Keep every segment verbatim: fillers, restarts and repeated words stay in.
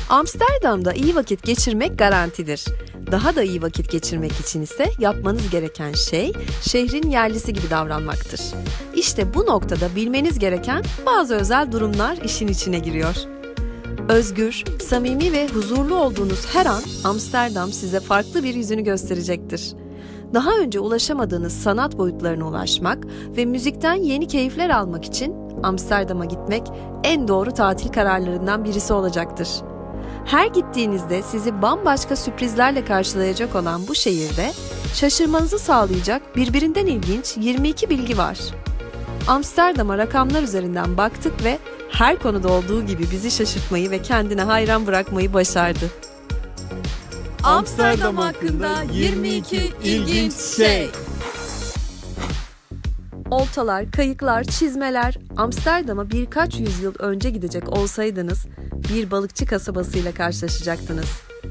Amsterdam'da iyi vakit geçirmek garantidir. Daha da iyi vakit geçirmek için ise yapmanız gereken şey şehrin yerlisi gibi davranmaktır. İşte bu noktada bilmeniz gereken bazı özel durumlar işin içine giriyor. Özgür, samimi ve huzurlu olduğunuz her an Amsterdam size farklı bir yüzünü gösterecektir. Daha önce ulaşamadığınız sanat boyutlarına ulaşmak ve müzikten yeni keyifler almak için Amsterdam'a gitmek en doğru tatil kararlarından birisi olacaktır. Her gittiğinizde sizi bambaşka sürprizlerle karşılayacak olan bu şehirde şaşırmanızı sağlayacak birbirinden ilginç yirmi iki bilgi var. Amsterdam'a rakamlar üzerinden baktık ve her konuda olduğu gibi bizi şaşırtmayı ve kendine hayran bırakmayı başardı. Amsterdam hakkında yirmi iki ilginç şey. Oltalar, kayıklar, çizmeler. Amsterdam'a birkaç yüzyıl önce gidecek olsaydınız bir balıkçı kasabasıyla karşılaşacaktınız.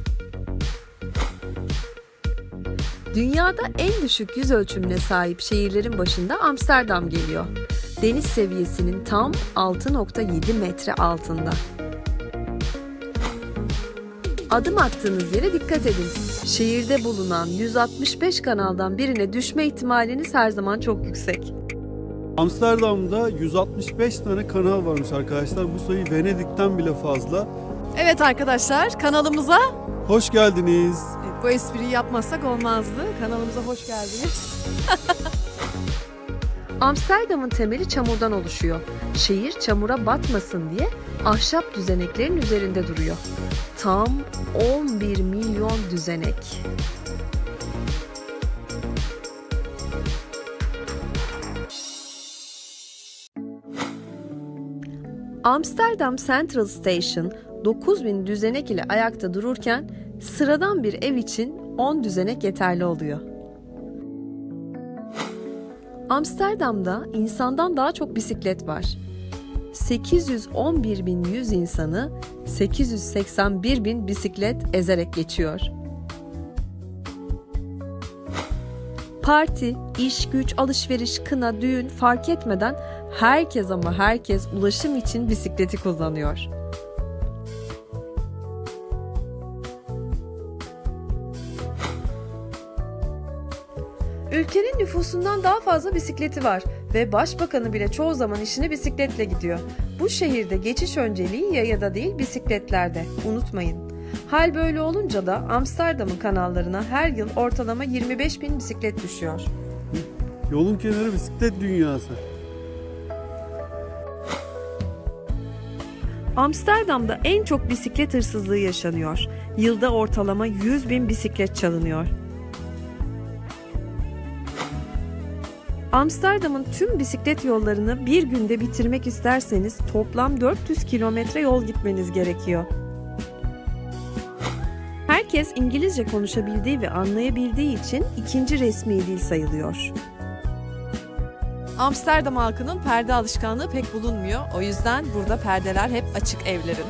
Dünyada en düşük yüz ölçümüne sahip şehirlerin başında Amsterdam geliyor. Deniz seviyesinin tam altı nokta yedi metre altında. Adım attığınız yere dikkat edin. Şehirde bulunan yüz altmış beş kanaldan birine düşme ihtimaliniz her zaman çok yüksek. Amsterdam'da yüz altmış beş tane kanal varmış arkadaşlar. Bu sayı Venedik'ten bile fazla. Evet arkadaşlar, kanalımıza hoş geldiniz. Bu espriyi yapmazsak olmazdı. Kanalımıza hoş geldiniz. Amsterdam'ın temeli çamurdan oluşuyor. Şehir çamura batmasın diye ahşap düzeneklerin üzerinde duruyor. Tam on bir milyon düzenek. Amsterdam Central Station dokuz bin düzenek ile ayakta dururken sıradan bir ev için on düzenek yeterli oluyor. Amsterdam'da insandan daha çok bisiklet var. sekiz yüz on bir bin yüz insanı sekiz yüz seksen bir bin bisiklet ezerek geçiyor. Parti, iş, güç, alışveriş, kına, düğün fark etmeden herkes ama herkes ulaşım için bisikleti kullanıyor. Ülkenin nüfusundan daha fazla bisikleti var ve başbakanı bile çoğu zaman işine bisikletle gidiyor. Bu şehirde geçiş önceliği yayada değil bisikletlerde, unutmayın. Hal böyle olunca da Amsterdam'ın kanallarına her yıl ortalama yirmi beş bin bisiklet düşüyor. Yolun kenarı bisiklet dünyası. Amsterdam'da en çok bisiklet hırsızlığı yaşanıyor. Yılda ortalama yüz bin bisiklet çalınıyor. Amsterdam'ın tüm bisiklet yollarını bir günde bitirmek isterseniz toplam dört yüz kilometre yol gitmeniz gerekiyor. Herkes İngilizce konuşabildiği ve anlayabildiği için ikinci resmi dil sayılıyor. Amsterdam halkının perde alışkanlığı pek bulunmuyor. O yüzden burada perdeler hep açık evlerin.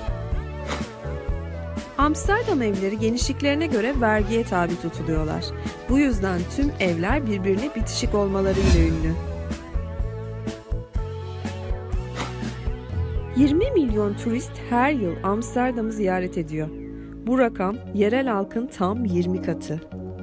Amsterdam evleri genişliklerine göre vergiye tabi tutuluyorlar. Bu yüzden tüm evler birbirine bitişik olmalarıyla ünlü. yirmi milyon turist her yıl Amsterdam'ı ziyaret ediyor. Bu rakam yerel halkın tam yirmi katı.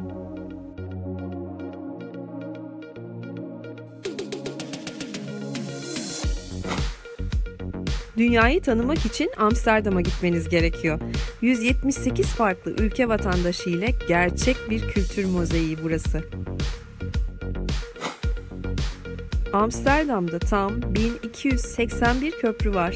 Dünyayı tanımak için Amsterdam'a gitmeniz gerekiyor. yüz yetmiş sekiz farklı ülke vatandaşı ile gerçek bir kültür mozaiği burası. Amsterdam'da tam bin iki yüz seksen bir köprü var.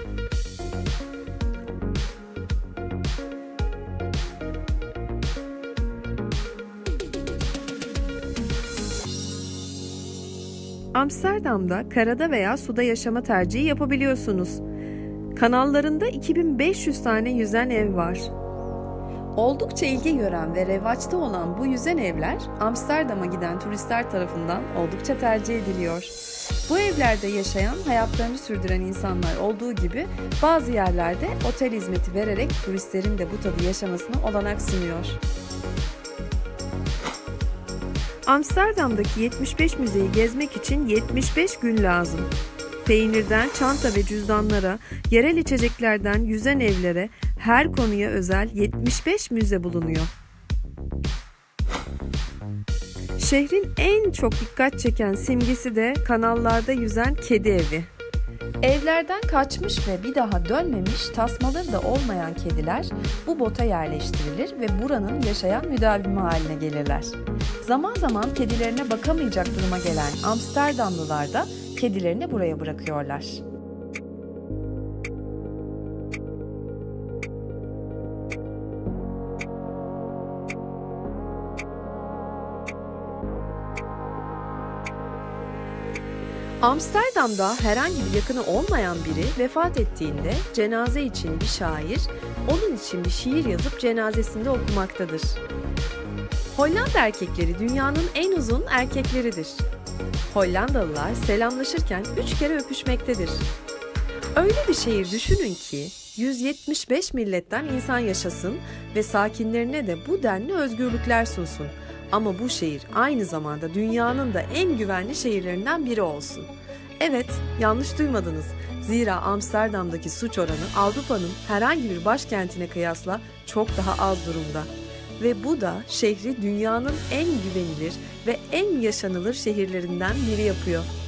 Amsterdam'da karada veya suda yaşama tercihi yapabiliyorsunuz. Kanallarında iki bin beş yüz tane yüzen ev var. Oldukça ilgi gören ve revaçta olan bu yüzen evler Amsterdam'a giden turistler tarafından oldukça tercih ediliyor. Bu evlerde yaşayan, hayatlarını sürdüren insanlar olduğu gibi bazı yerlerde otel hizmeti vererek turistlerin de bu tadı yaşamasına olanak sunuyor. Amsterdam'daki yetmiş beş müzeyi gezmek için yetmiş beş gün lazım. Peynirden çanta ve cüzdanlara, yerel içeceklerden yüzen evlere, her konuya özel yetmiş beş müze bulunuyor. Şehrin en çok dikkat çeken simgesi de kanallarda yüzen kedi evi. Evlerden kaçmış ve bir daha dönmemiş, tasmaları da olmayan kediler bu bota yerleştirilir ve buranın yaşayan müdavimi haline gelirler. Zaman zaman kedilerine bakamayacak duruma gelen Amsterdamlılar da kedilerini buraya bırakıyorlar. Amsterdam'da herhangi bir yakını olmayan biri vefat ettiğinde cenaze için bir şair, onun için bir şiir yazıp cenazesinde okumaktadır. Hollanda erkekleri dünyanın en uzun erkekleridir. Hollandalılar selamlaşırken üç kere öpüşmektedir. Öyle bir şehir düşünün ki yüz yetmiş beş milletten insan yaşasın ve sakinlerine de bu denli özgürlükler sunsun. Ama bu şehir aynı zamanda dünyanın da en güvenli şehirlerinden biri olsun. Evet, yanlış duymadınız. Zira Amsterdam'daki suç oranı Avrupa'nın herhangi bir başkentine kıyasla çok daha az durumda. Ve bu da şehri dünyanın en güvenilir ve en yaşanılır şehirlerinden biri yapıyor.